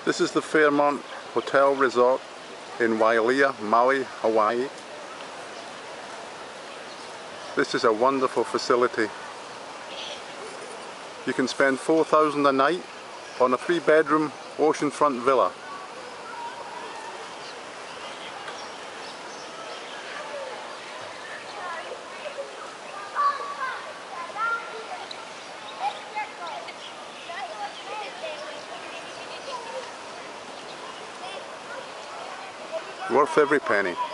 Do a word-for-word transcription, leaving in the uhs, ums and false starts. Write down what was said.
This is the Fairmont Hotel Resort in Wailea Maui, Hawaii. This is a wonderful facility. You can spend four thousand dollars a night on a three bedroom oceanfront villa. Worth every penny.